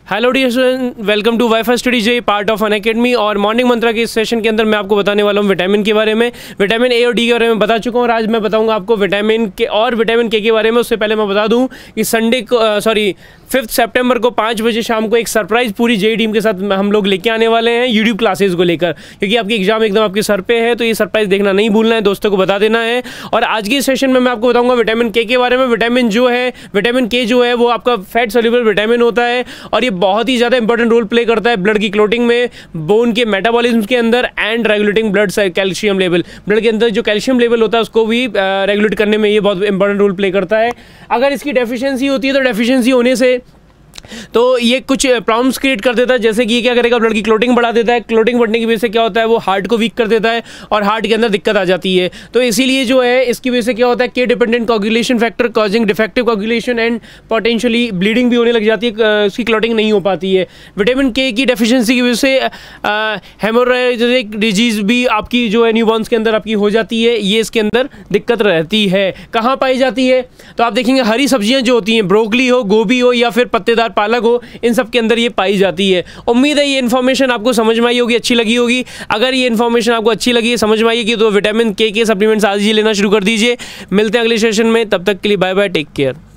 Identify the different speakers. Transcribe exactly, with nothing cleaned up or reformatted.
Speaker 1: Hello dear student, welcome to wifistudy जे part of Unacademy. और morning mantra के इस सेशन के अंदर मैं आपको बताने वाला हूँ विटामिन के बारे में। विटामिन ए और डी के बारे में बता चुका हूँ और आज मैं बताऊँगा आपको विटामिन के और विटामिन के के बारे में। उससे पहले मैं बता दूँ कि संडे को सॉरी फिफ्थ सितंबर को पाँच बजे शाम को एक सरप्राइज़ पूरी जेई टीम के साथ हम लोग लेके आने वाले हैं यूट्यूब क्लासेस को लेकर, क्योंकि आपकी एग्जाम एकदम आपके सर पे है। तो ये सरप्राइज़ देखना नहीं भूलना है, दोस्तों को बता देना है। और आज के सेशन में मैं आपको बताऊँगा विटामिन के के बारे में। विटामिन जो है विटामिन के जो है वो आपका फैट सोल्यूबल विटामिन होता है और ये बहुत ही ज़्यादा इंपॉर्टेंट रोल प्ले करता है ब्लड की क्लोटिंग में, बोन के मेटाबॉलिज्म के अंदर and regulating blood calcium level. Blood के अंदर जो कैल्शियम लेवल होता है उसको भी रेगुलेट करने में ये बहुत इंपॉर्टेंट रोल प्ले करता है। अगर इसकी डेफिशिएंसी होती है तो डेफिशिएंसी होने से तो ये कुछ प्रॉब्लम्स क्रिएट कर देता है, जैसे कि क्या करेगा, ब्लड की क्लोटिंग बढ़ा देता है। क्लोटिंग बढ़ने की वजह से क्या होता है, वो हार्ट को वीक कर देता है और हार्ट के अंदर दिक्कत आ जाती है। तो इसीलिए जो है इसकी वजह से क्या होता है, के डिपेंडेंट कोagulation फैक्टर कॉजिंग डिफेक्टिव कोagulation एंड पोटेंशियली ब्लीडिंग भी होने लग जाती है, उसकी क्लोटिंग नहीं हो पाती है। विटामिन के की डेफिशिएंसी की वजह से हेमोरेजिक डिजीज़ भी आपकी जो है न्यूबॉर्न्स के अंदर आपकी हो जाती है। ये इसके अंदर दिक्कत रहती है। कहाँ पाई जाती है, तो आप देखेंगे हरी सब्जियाँ जो होती हैं, ब्रोकली हो, गोभी हो या फिर पत्तेदार पालक हो, इन सब के अंदर ये पाई जाती है। उम्मीद है ये इन्फॉर्मेशन आपको समझ में आई होगी, अच्छी लगी होगी। अगर ये इन्फॉर्मेशन आपको अच्छी लगी है, समझ में आई है, तो विटामिन के के सप्लीमेंट्स आज ही लेना शुरू कर दीजिए। मिलते हैं अगले सेशन में, तब तक के लिए बाय बाय, टेक केयर।